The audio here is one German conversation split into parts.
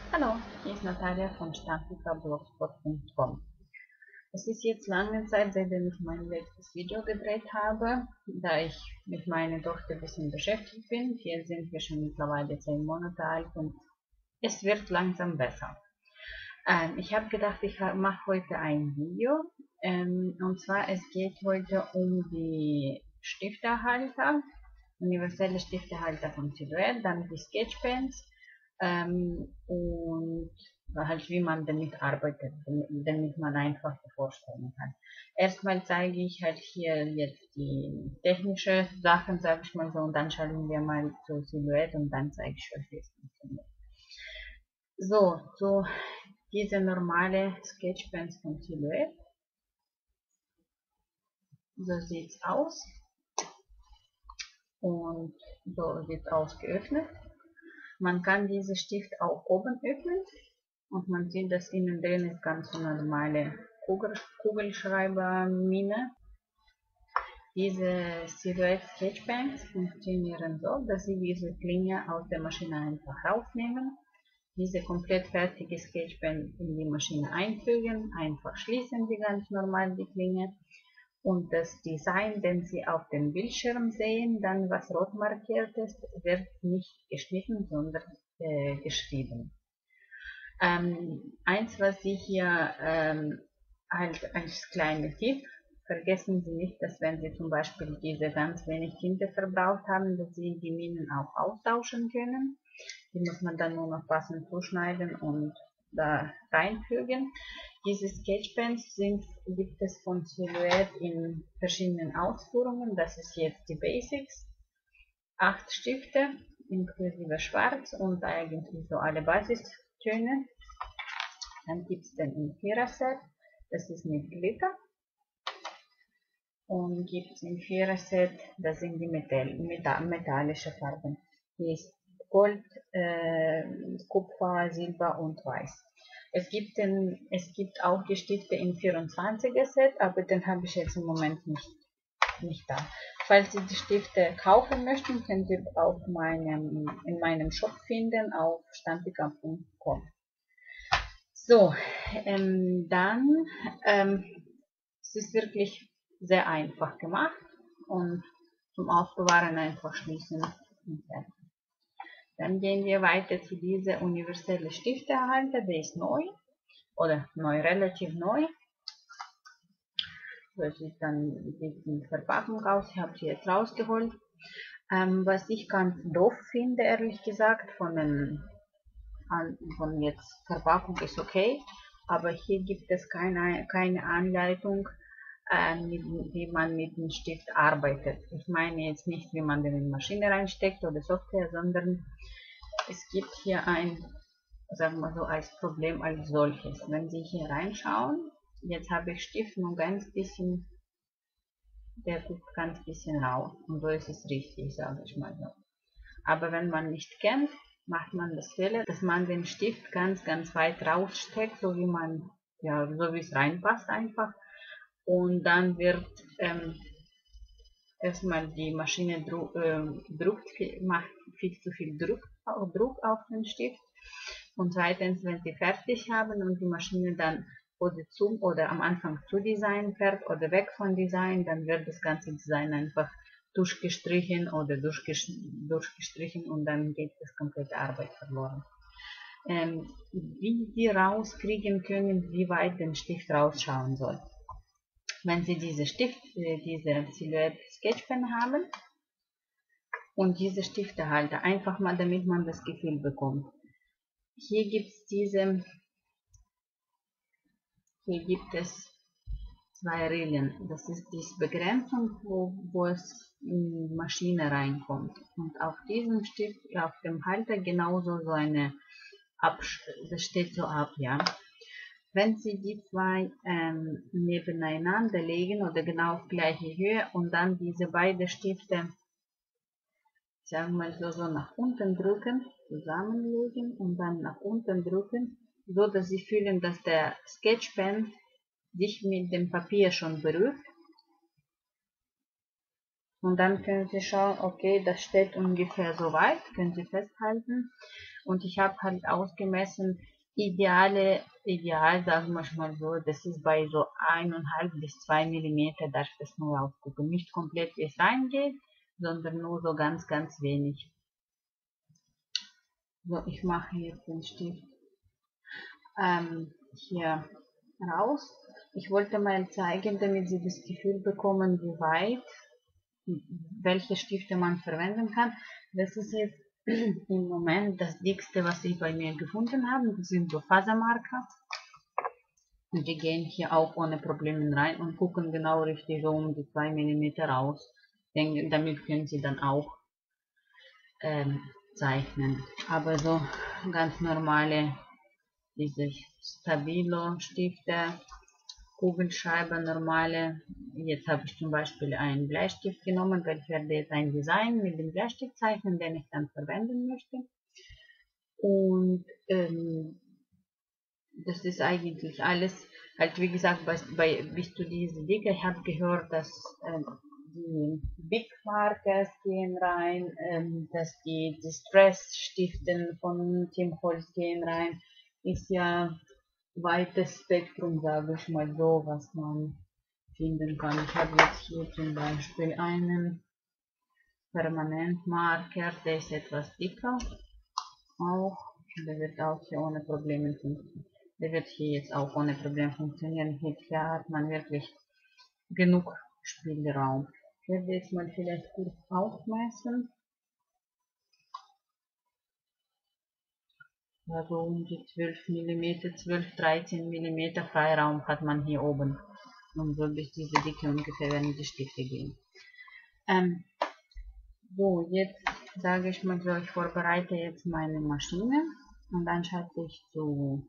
Hallo, hier ist Natalia von Stammticker.blogspot.com. Es ist jetzt lange Zeit, seitdem ich mein letztes Video gedreht habe, da ich mit meiner Tochter ein bisschen beschäftigt bin. Hier sind wir schon mittlerweile 10 Monate alt und es wird langsam besser. Ich habe gedacht, ich mache heute ein Video. Und zwar, es geht heute um die Stiftehalter, universelle Stiftehalter von Silhouette, dann die Sketchpens und halt wie man damit arbeitet, damit man einfach vorstellen kann. Erstmal zeige ich halt hier jetzt die technische Sachen, sage ich mal so, und dann schauen wir mal zur Silhouette und dann zeige ich euch, wie es funktioniert. So diese normale Sketchpens von Silhouette. So sieht es aus und so wird es ausgeöffnet. Man kann diesen Stift auch oben öffnen und man sieht, dass innen drin ist ganz normale Kugelschreibermine. Diese Silhouette Sketchpens funktionieren so, dass Sie diese Klinge aus der Maschine einfach rausnehmen, diese komplett fertige Sketchpen in die Maschine einfügen, einfach schließen Sie ganz normal die Klinge und das Design, den Sie auf dem Bildschirm sehen, dann was rot markiert ist, wird nicht geschnitten, sondern geschrieben. Eins, was Sie hier halt als kleiner Tipp, vergessen Sie nicht, dass wenn Sie zum Beispiel diese ganz wenig Tinte verbraucht haben, dass Sie die Minen auch austauschen können. Die muss man dann nur noch passend zuschneiden und da reinfügen. Diese Sketchpens gibt es von Silhouette in verschiedenen Ausführungen. Das ist jetzt die Basics. 8 Stifte inklusive Schwarz und eigentlich so alle Basistöne. Dann gibt es den im Vierer-Set, das ist mit Glitter. Und gibt es im Vierer-Set, das sind die metallische Farben. Hier ist Gold, Kupfer, Silber und Weiß. Es gibt auch die Stifte im 24er Set, aber den habe ich jetzt im Moment nicht da. Falls Sie die Stifte kaufen möchten, können Sie auf in meinem Shop finden auf stampika.com. So, dann es ist wirklich sehr einfach gemacht und zum Aufbewahren einfach schließen und fertig. Dann gehen wir weiter zu dieser universelle Stiftehalter, der ist neu oder relativ neu. So sieht dann die Verpackung aus, ich habe sie jetzt rausgeholt. Was ich ganz doof finde, ehrlich gesagt, von jetzt Verpackung ist okay, aber hier gibt es keine Anleitung, wie man mit dem Stift arbeitet. Ich meine jetzt nicht, wie man den in die Maschine reinsteckt oder Software, sondern es gibt hier sagen wir so, als Problem als solches. Wenn Sie hier reinschauen, jetzt habe ich Stift nur ganz bisschen, der guckt ganz bisschen raus und so ist es richtig, sage ich mal so. Aber wenn man nicht kennt, macht man das Fehler, dass man den Stift ganz weit raussteckt, so wie man, ja, so wie es reinpasst einfach. Und dann wird erstmal die Maschine macht viel zu viel Druck auf den Stift. Und zweitens, wenn Sie fertig haben und die Maschine dann oder am Anfang zu Design fährt oder weg von Design, dann wird das ganze Design einfach durchgestrichen oder durchgestrichen und dann geht das komplette Arbeit verloren. Wie Sie rauskriegen können, wie weit der Stift rausschauen soll. Wenn Sie diese Silhouette Sketchpen haben und diese Stiftehalter, einfach mal, damit man das Gefühl bekommt. Hier gibt es zwei Regeln. Das ist die Begrenzung, wo es in die Maschine reinkommt. Und auf diesem Stift, auf dem Halter genauso so eine das steht so ab, ja. Wenn Sie die zwei nebeneinander legen oder genau auf gleiche Höhe und dann diese beiden Stifte, sagen wir mal so nach unten drücken, zusammenlegen und dann nach unten drücken, so dass Sie fühlen, dass der Sketchpen sich mit dem Papier schon berührt. Und dann können Sie schauen, okay, das steht ungefähr so weit, können Sie festhalten. Und ich habe halt ausgemessen, ideal, sagen wir mal so, das ist bei so 1,5 bis 2 Millimeter, darf das nur aufgucken. Nicht komplett, wie es reingeht, sondern nur so ganz, ganz wenig. So, ich mache jetzt den Stift hier raus. Ich wollte mal zeigen, damit Sie das Gefühl bekommen, wie weit, welche Stifte man verwenden kann. Das ist jetzt im Moment das dickste, was ich bei mir gefunden habe. Das sind so Fasermarker. Und die gehen hier auch ohne Probleme rein und gucken genau richtig so um die 2 mm raus. Damit können Sie dann auch zeichnen. Aber so ganz normale, diese Stabilo-Stifte, Kugelschreiber, normale. Jetzt habe ich zum Beispiel einen Bleistift genommen, weil ich werde jetzt ein Design mit dem Bleistift zeichnen, den ich dann verwenden möchte. Und das ist eigentlich alles, halt wie gesagt, bis zu dieser Dicke. Ich habe gehört, dass die Big Markers gehen rein, dass die Distress-Stiften von Tim Holtz gehen rein. Ist ja weites Spektrum, sage ich mal so, was man finden kann. Ich habe jetzt hier zum Beispiel einen Permanentmarker, der ist etwas dicker auch. Der wird auch hier ohne Probleme funktionieren. Der wird hier jetzt auch ohne Probleme funktionieren. Hier hat man wirklich genug Spielraum. Ich werde jetzt mal vielleicht kurz aufmessen. Also um die 12 mm, 12, 13 mm Freiraum hat man hier oben. Und so bis diese Dicke ungefähr werden die Stifte gehen. So, jetzt sage ich mal so, ich vorbereite jetzt meine Maschine und dann schalte ich zu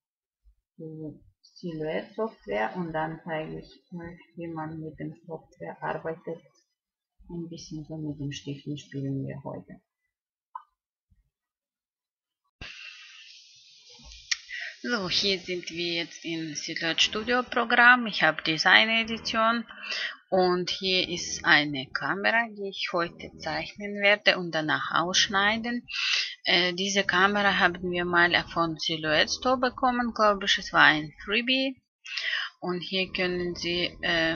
Silhouette-Software und dann zeige ich euch, wie man mit dem Software arbeitet. Ein bisschen so mit den Stiften spielen wir heute. So, hier sind wir jetzt im Silhouette Studio Programm. Ich habe Design Edition und hier ist eine Kamera, die ich heute zeichnen werde und danach ausschneiden. Diese Kamera haben wir mal von Silhouette Store bekommen, glaube ich, es war ein Freebie. Und hier können Sie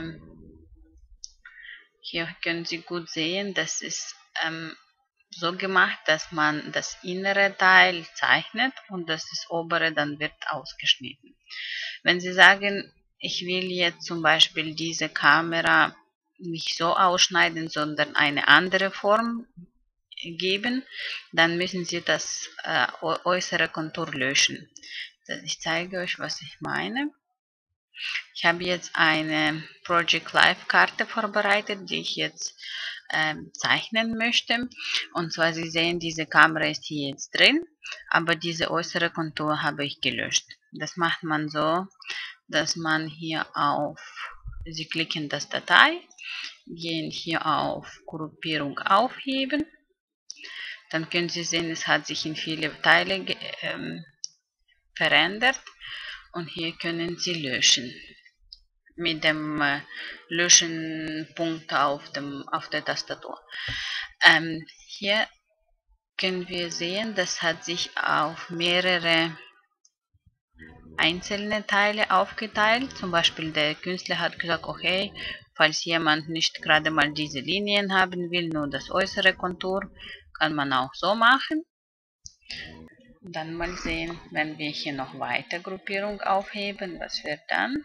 gut sehen, das ist so gemacht, dass man das innere Teil zeichnet und das obere dann wird ausgeschnitten. Wenn Sie sagen, ich will jetzt zum Beispiel diese Kamera nicht so ausschneiden, sondern eine andere Form geben, dann müssen Sie das äußere Kontur löschen. Ich zeige euch, was ich meine. Ich habe jetzt eine Project Live Karte vorbereitet, die ich jetzt zeichnen möchte. Und zwar, Sie sehen, diese Kamera ist hier jetzt drin, aber diese äußere Kontur habe ich gelöscht. Das macht man so, dass man hier Sie klicken das Datei, gehen hier auf Gruppierung aufheben. Dann können Sie sehen, es hat sich in viele Teile verändert und hier können Sie löschen. Mit dem Löschen-Punkt auf der Tastatur. Hier können wir sehen, das hat sich auf mehrere einzelne Teile aufgeteilt. Zum Beispiel der Künstler hat gesagt, okay, falls jemand nicht gerade mal diese Linien haben will, nur das äußere Kontur, kann man auch so machen. Dann mal sehen, wenn wir hier noch weiter Gruppierung aufheben, was wird dann?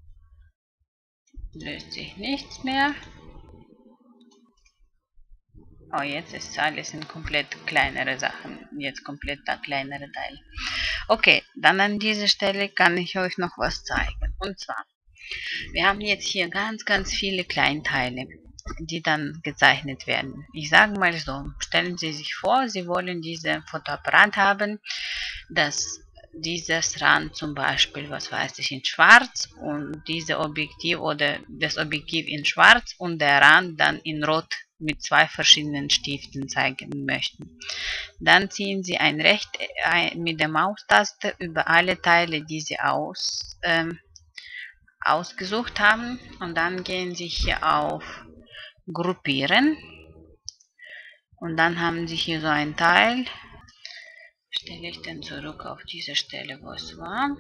Löst sich nichts mehr. Oh, jetzt ist alles in komplett kleinere Sachen. Jetzt komplett kleinere Teile. Okay, dann an dieser Stelle kann ich euch noch was zeigen. Und zwar, wir haben jetzt hier ganz, ganz viele Kleinteile, die dann gezeichnet werden. Ich sage mal so, stellen Sie sich vor, Sie wollen diesen Fotoapparat haben, dass dieses Rand zum Beispiel, was weiß ich, in schwarz und diese Objektiv oder das Objektiv in schwarz und der Rand dann in rot mit zwei verschiedenen Stiften zeigen möchten. Dann ziehen Sie ein Rechteck mit der Maustaste über alle Teile, die Sie ausgesucht haben und dann gehen Sie hier auf gruppieren. Und dann haben Sie hier so ein Teil. Stelle ich den zurück auf diese Stelle, wo es war.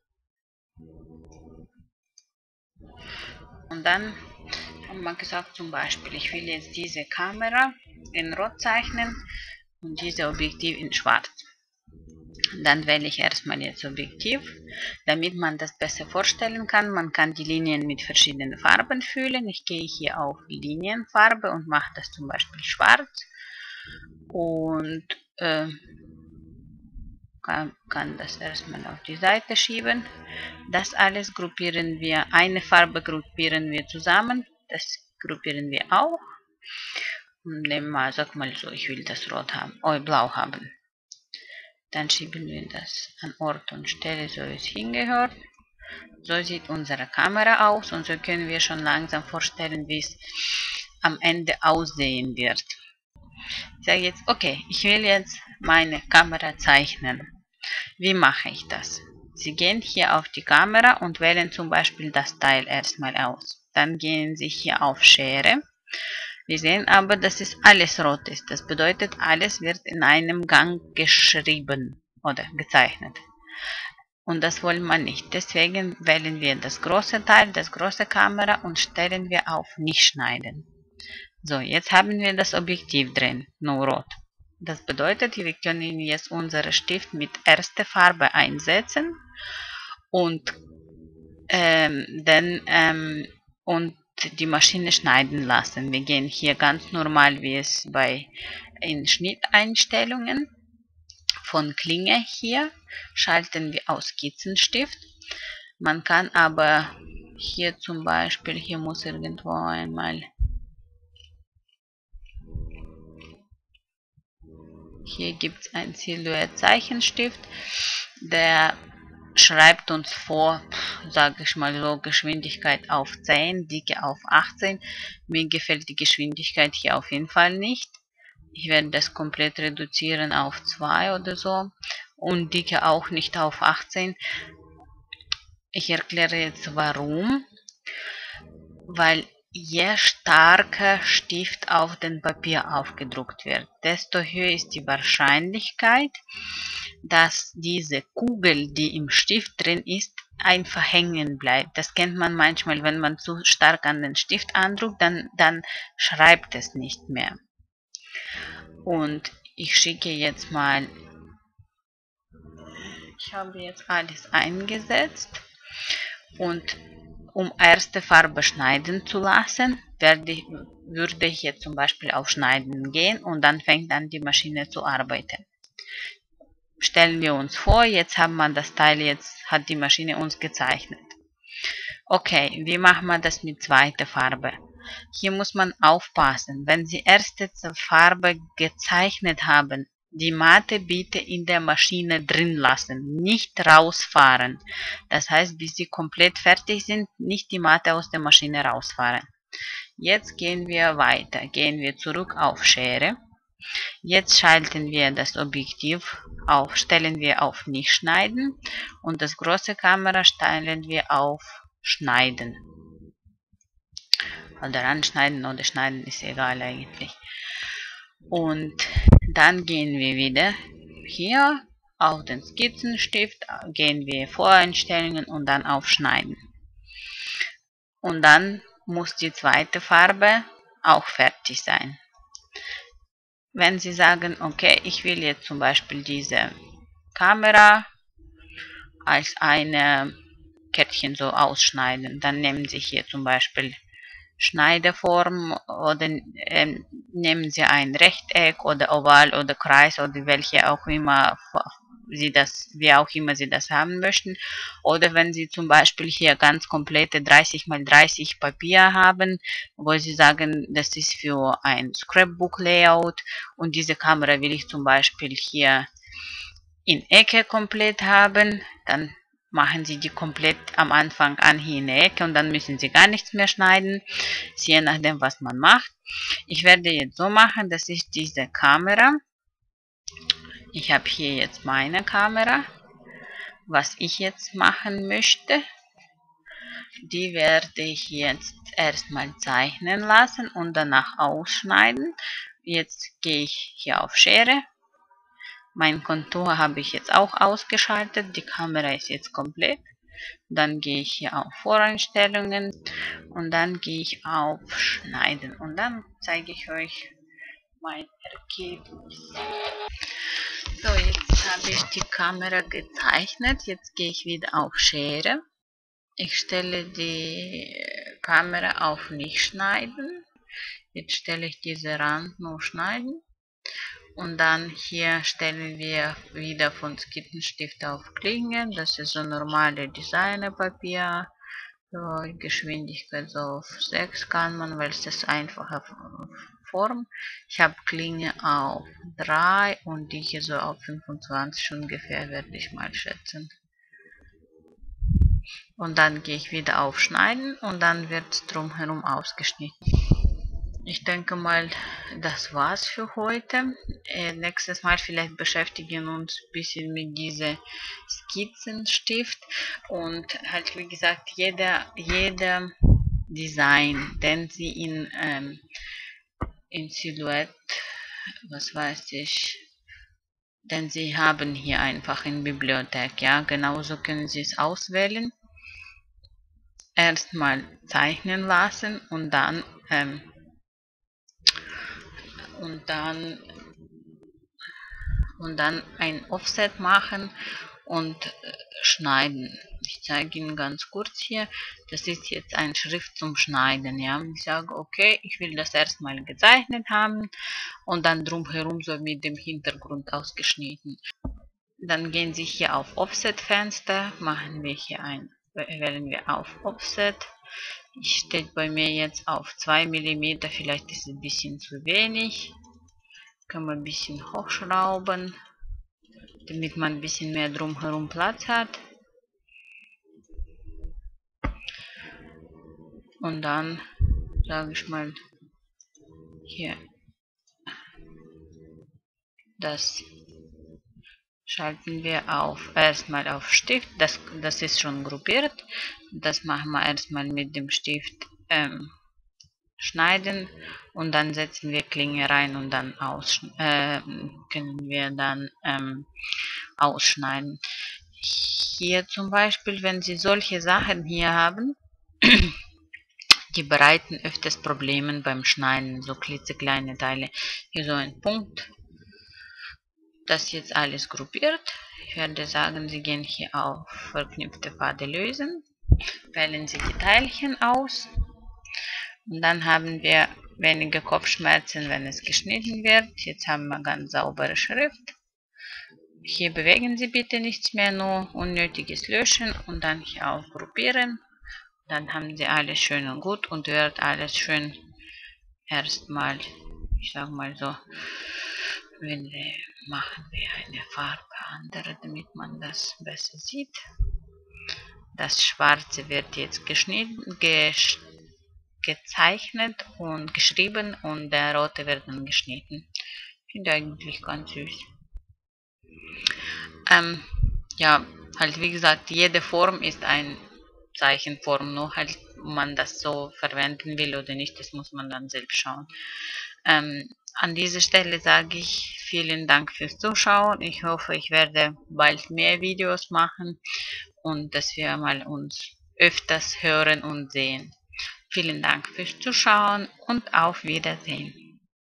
Und dann haben wir gesagt, zum Beispiel, ich will jetzt diese Kamera in Rot zeichnen und diese Objektiv in Schwarz. Dann wähle ich erstmal jetzt Objektiv, damit man das besser vorstellen kann. Man kann die Linien mit verschiedenen Farben füllen. Ich gehe hier auf Linienfarbe und mache das zum Beispiel schwarz. Und kann das erstmal auf die Seite schieben. Das alles gruppieren wir, eine Farbe gruppieren wir zusammen. Das gruppieren wir auch. Und nehmen wir, sag mal so, ich will das Rot haben, blau haben. Dann schieben wir das an Ort und Stelle, so wie es hingehört. So sieht unsere Kamera aus und so können wir schon langsam vorstellen, wie es am Ende aussehen wird. Ich sage jetzt, okay, ich will jetzt meine Kamera zeichnen. Wie mache ich das? Sie gehen hier auf die Kamera und wählen zum Beispiel das Teil erstmal aus. Dann gehen Sie hier auf Schere. Wir sehen aber, dass es alles rot ist. Das bedeutet, alles wird in einem Gang geschrieben oder gezeichnet. Und das wollen wir nicht. Deswegen wählen wir das große Teil, das große Kamera und stellen wir auf Nicht schneiden. So, jetzt haben wir das Objektiv drin, nur rot. Das bedeutet, wir können jetzt unseren Stift mit erster Farbe einsetzen und die Maschine schneiden lassen. Wir gehen hier ganz normal, wie es in Schnitteinstellungen von Klinge hier, schalten wir auf Skizzenstift. Man kann aber hier zum Beispiel, hier muss irgendwo einmal, hier gibt es einen Silhouette-Zeichenstift, der schreibt uns vor, sage ich mal so, Geschwindigkeit auf 10, Dicke auf 18. Mir gefällt die Geschwindigkeit hier auf jeden Fall nicht. Ich werde das komplett reduzieren auf 2 oder so und Dicke auch nicht auf 18. Ich erkläre jetzt warum. Weil je stärker Stift auf dem Papier aufgedruckt wird, desto höher ist die Wahrscheinlichkeit, dass diese Kugel, die im Stift drin ist, einfach hängen bleibt. Das kennt man manchmal, wenn man zu stark an den Stift andruckt, dann schreibt es nicht mehr. Und ich schicke jetzt mal, ich habe jetzt alles eingesetzt und um erste Farbe schneiden zu lassen, würde ich jetzt zum Beispiel auf Schneiden gehen und dann fängt an die Maschine zu arbeiten. Stellen wir uns vor, jetzt haben wir das Teil, jetzt hat die Maschine uns gezeichnet. Okay, wie machen wir das mit zweiter Farbe? Hier muss man aufpassen, wenn Sie erste Farbe gezeichnet haben, die Matte bitte in der Maschine drin lassen, nicht rausfahren. Das heißt, bis Sie komplett fertig sind, nicht die Matte aus der Maschine rausfahren. Jetzt gehen wir weiter, gehen wir zurück auf Schere. Jetzt schalten wir das Objektiv auf, stellen wir auf Nicht schneiden und das große Kamera stellen wir auf Schneiden. Oder anschneiden oder schneiden ist egal eigentlich. Und dann gehen wir wieder hier auf den Skizzenstift, gehen wir Voreinstellungen und dann auf Schneiden. Und dann muss die zweite Farbe auch fertig sein. Wenn Sie sagen, okay, ich will jetzt zum Beispiel diese Kamera als eine Kettchen so ausschneiden, dann nehmen Sie hier zum Beispiel Schneideform oder nehmen Sie ein Rechteck oder Oval oder Kreis oder welche auch immer wie auch immer Sie das haben möchten. Oder wenn Sie zum Beispiel hier ganz komplette 30×30 Papier haben, wo Sie sagen, das ist für ein Scrapbook-Layout und diese Kamera will ich zum Beispiel hier in Ecke komplett haben, dann machen Sie die komplett am Anfang an hier in der Ecke und dann müssen Sie gar nichts mehr schneiden, je nachdem, was man macht. Ich werde jetzt so machen, dass ich diese Kamera, ich habe hier jetzt meine Kamera, was ich jetzt machen möchte, Die werde ich jetzt erstmal zeichnen lassen und danach ausschneiden. Jetzt gehe ich hier auf Schere. Mein Kontur habe ich jetzt auch ausgeschaltet. Die Kamera ist jetzt komplett. Dann gehe ich hier auf Voreinstellungen und dann gehe ich auf Schneiden und dann zeige ich euch mein Ergebnis. So, jetzt habe ich die Kamera gezeichnet. Jetzt gehe ich wieder auf Schere. Ich stelle die Kamera auf nicht schneiden. Jetzt stelle ich diese Rand nur schneiden. Und dann hier stellen wir wieder von Skizzenstift auf Klinge. Das ist so normale Designerpapier. So, Geschwindigkeit so auf 6 kann man, weil es ist einfache Form. Ich habe Klinge auf 3 und die hier so auf 25 ungefähr, werde ich mal schätzen. Und dann gehe ich wieder auf Schneiden und dann wird es drumherum ausgeschnitten. Ich denke mal, das war's für heute. Nächstes Mal vielleicht beschäftigen wir uns ein bisschen mit diesem Skizzenstift und halt wie gesagt, jeder Design, den Sie in Silhouette, was weiß ich, denn Sie haben hier einfach in Bibliothek, ja, genauso können Sie es auswählen. Erstmal zeichnen lassen und dann ein Offset machen und schneiden. Ich zeige Ihnen ganz kurz hier, das ist jetzt ein Schrift zum Schneiden. Ja? Ich sage, okay, ich will das erstmal gezeichnet haben und dann drumherum so mit dem Hintergrund ausgeschnitten. Dann gehen Sie hier auf Offset-Fenster, machen wir hier wählen wir auf Offset. Steht bei mir jetzt auf 2 mm, vielleicht ist es ein bisschen zu wenig. Kann man ein bisschen hochschrauben, damit man ein bisschen mehr drumherum Platz hat. Und dann, sage ich mal, hier, das schalten wir erstmal auf Stift, das ist schon gruppiert. Das machen wir erstmal mit dem Stift schneiden und dann setzen wir Klinge rein und dann können wir dann ausschneiden. Hier zum Beispiel, wenn Sie solche Sachen hier haben, die bereiten öfters Probleme beim Schneiden, so klitzekleine Teile. Hier so ein Punkt. Das ist jetzt alles gruppiert. Ich werde sagen, Sie gehen hier auf verknüpfte Pfade lösen, wählen Sie die Teilchen aus und dann haben wir weniger Kopfschmerzen, wenn es geschnitten wird. Jetzt haben wir ganz saubere Schrift. Hier bewegen Sie bitte nichts mehr, nur unnötiges löschen und dann hier auf Gruppieren. Dann haben Sie alles schön und gut und wird alles schön erstmal, ich sag mal so, machen wir eine Farbe andere, damit man das besser sieht. Das Schwarze wird jetzt gezeichnet und geschrieben und der Rote wird dann geschnitten. Ich finde eigentlich ganz süß. Ja, halt wie gesagt, jede Form ist ein Zeichenform, nur halt, ob man das so verwenden will oder nicht, das muss man dann selbst schauen. An dieser Stelle sage ich vielen Dank fürs Zuschauen. Ich hoffe, ich werde bald mehr Videos machen und dass wir mal uns öfters hören und sehen. Vielen Dank fürs Zuschauen und auf Wiedersehen.